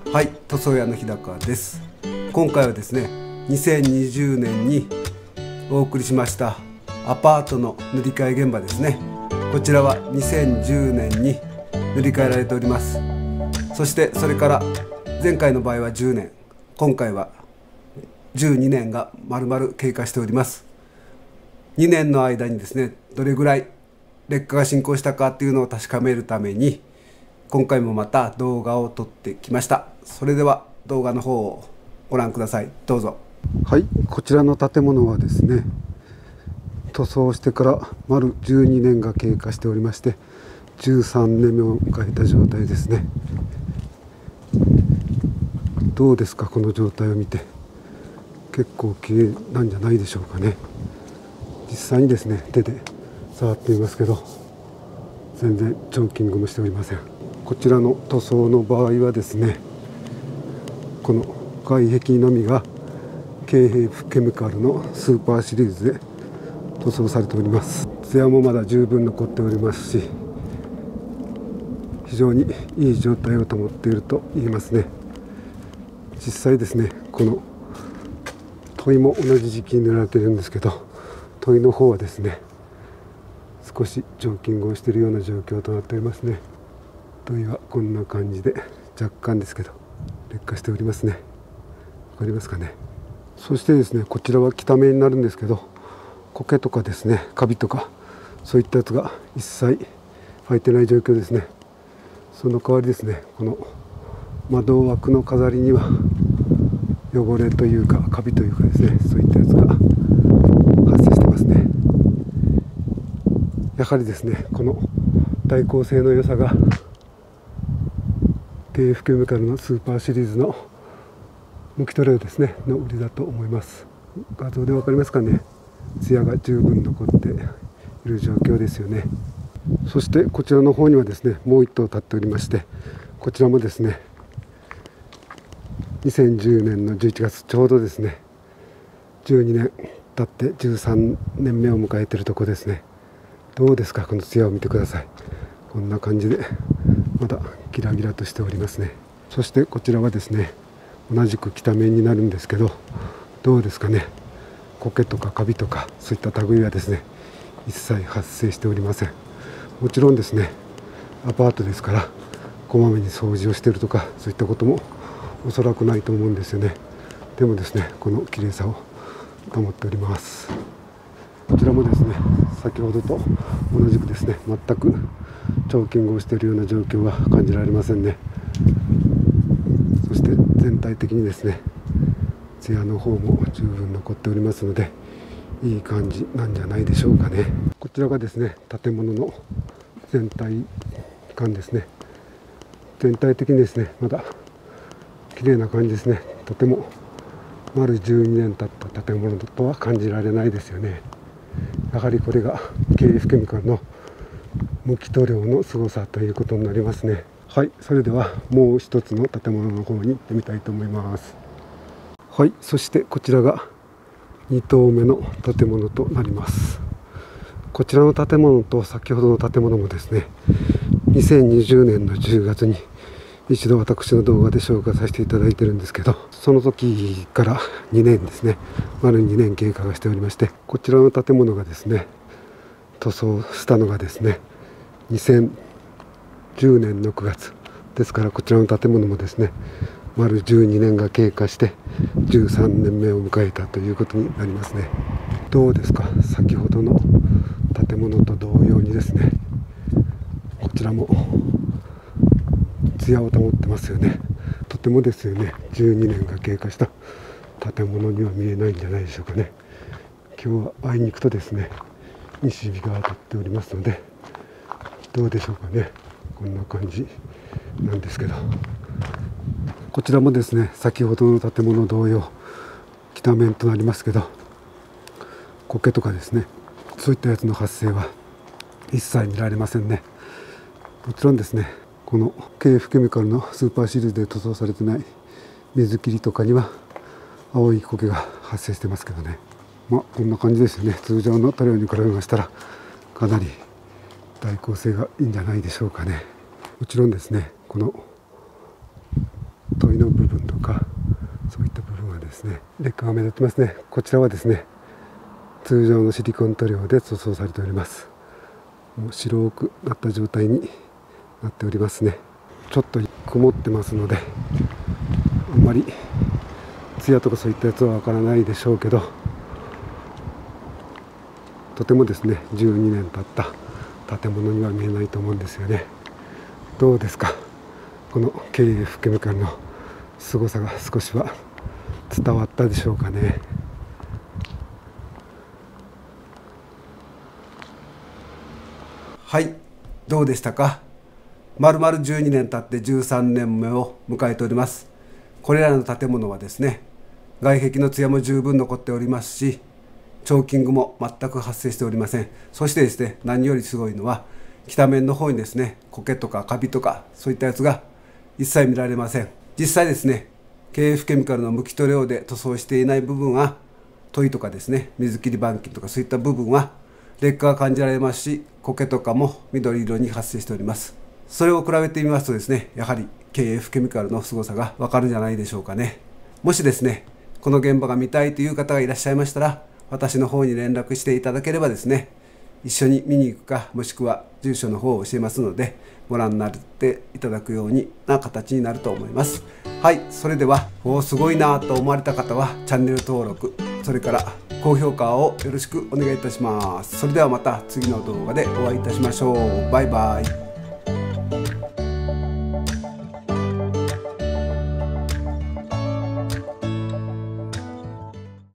はい、塗装屋の日高です。今回はですね、2020年にお送りしましたアパートの塗り替え現場ですね。こちらは2010年に塗り替えられております。そしてそれから前回の場合は10年、今回は12年が丸々経過しております。2年の間にですね、どれぐらい劣化が進行したかっていうのを確かめるために、今回もまた動画を撮ってきました。それでは動画の方をご覧ください。どうぞ。はい、こちらの建物はですね、塗装してから丸12年が経過しておりまして、13年目を迎えた状態ですね。どうですか、この状態を見て。結構綺麗なんじゃないでしょうかね。実際にですね、手で触ってみますけど、全然チョーキングもしておりません。こちらの塗装の場合はですね、この外壁のみが KF ケミカルのスーパーシリーズで塗装されております。艶もまだ十分残っておりますし、非常にいい状態を保っていると言えますね。実際ですね、この問いも同じ時期に塗られているんですけど、問いの方はですね、少しチョーキングをしているような状況となっておりますね。問いはこんな感じで若干ですけど劣化しておりますね。わかりますかね。そしてですね、こちらは北目になるんですけど、苔とかですね、カビとかそういったやつが一切生えてない状況ですね。その代わりですね、この窓枠の飾りには汚れというかカビというかですね、そういったやつが発生してますね。やはりですね、この耐光性の良さが KF ケミカルのスーパーシリーズのむき取れですねの売りだと思います。画像で分かりますかね。艶が十分残っている状況ですよね。そしてこちらの方にはですね、もう1棟立っておりまして、こちらもですね、2010年の11月ちょうどですね、12年経って13年目を迎えているところですね。どうですか、この艶を見てください。こんな感じでまだギラギラとしておりますね。そしてこちらはですね、同じく北面になるんですけど、どうですかね。苔とかカビとかそういった類はですね、一切発生しておりません。もちろんですね、アパートですからこまめに掃除をしているとかそういったこともおそらくないと思うんですよね。でもですね、この綺麗さを保っております。こちらもですね、先ほどと同じくですね、全くチョーキングをしているような状況は感じられませんね。そして全体的にですね、艶の方も十分残っておりますので、いい感じなんじゃないでしょうかね。こちらがですね、建物の全体感ですね。全体的にですね、まだ綺麗な感じですね。とても丸12年経った建物とは感じられないですよね。やはりこれが KF ケミカルの無機塗料の凄さということになりますね。はい、それではもう一つの建物の方に行ってみたいと思います。はい、そしてこちらが2棟目の建物となります。こちらの建物と先ほどの建物もですね、2020年の10月に一度私の動画で紹介させていただいてるんですけど、その時から2年ですね、丸2年経過がしておりまして、こちらの建物がですね、塗装したのがですね、2010年の9月ですから、こちらの建物もですね、丸12年が経過して13年目を迎えたということになりますね。どうですか、先ほどの建物と同様にですね、こちらも艶を保ってますよね。とてもですよね、12年が経過した建物には見えないんじゃないでしょうかね。今日はあいにくとですね、西日が当たっておりますので、どうでしょうかね。こんな感じなんですけど、こちらもですね、先ほどの建物同様北面となりますけど、苔とかですね、そういったやつの発生は一切見られませんね。もちろんですね、この KF ケミカルのスーパーシリーズで塗装されてない水切りとかには青い苔が発生してますけどね。こんな感じですよね。通常の塗料に比べましたらかなり耐光性がいいんじゃないでしょうかね。もちろんですね、この問いのですね、劣化が目立ってますね。こちらはですね、通常のシリコン塗料で塗装されております。もう白くなった状態になっておりますね。ちょっと曇ってますので、あんまり艶とかそういったやつはわからないでしょうけど、とてもですね、12年経った建物には見えないと思うんですよね。どうですか、この KF ケミカルの凄さが少しは伝わったでしょうかね。はい、どうでしたか。丸々12年経って13年目を迎えております。これらの建物はですね、外壁の艶も十分残っておりますし、チョーキングも全く発生しておりません。そしてですね、何よりすごいのは北面の方にですね、苔とかカビとかそういったやつが一切見られません。実際ですね、KF ケミカルの無機塗料で塗装していない部分は問いとかですね、水切り板金とかそういった部分は劣化が感じられますし、苔とかも緑色に発生しております。それを比べてみますとですね、やはり KF ケミカルの凄さがわかるんじゃないでしょうかね。もしですね、この現場が見たいという方がいらっしゃいましたら、私の方に連絡していただければですね、一緒に見に行くか、もしくは住所の方を教えますので、ご覧になっていただくような形になると思います。はい、それでは、すごいなと思われた方はチャンネル登録、それから高評価をよろしくお願いいたします。それではまた次の動画でお会いいたしましょう。バイバイ。